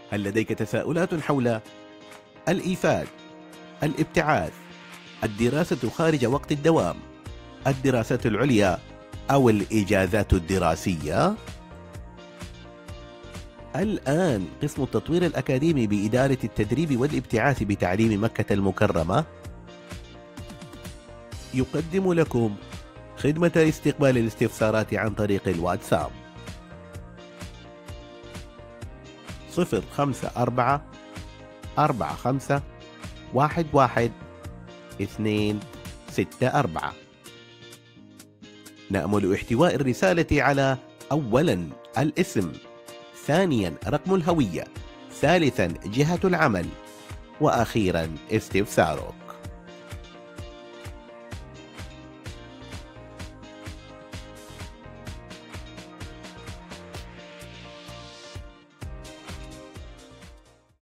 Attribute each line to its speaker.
Speaker 1: هل لديك تساؤلات حول الإيفاد، الابتعاث، الدراسة خارج وقت الدوام، الدراسات العليا أو الإجازات الدراسية؟ الآن قسم التطوير الأكاديمي بإدارة التدريب والابتعاث بتعليم مكة المكرمة يقدم لكم خدمة استقبال الاستفسارات عن طريق الواتساب 054 45 11 264. نأمل احتواء الرسالة على أولاً الاسم، ثانياً رقم الهوية، ثالثاً جهة العمل، وأخيراً استفسارك.